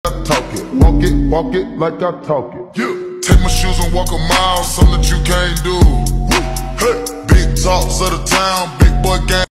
I talk it. Walk it like I talk it. Yeah. Take my shoes and walk a mile, something that you can't do. Hey. Big talks of the town, big boy gang.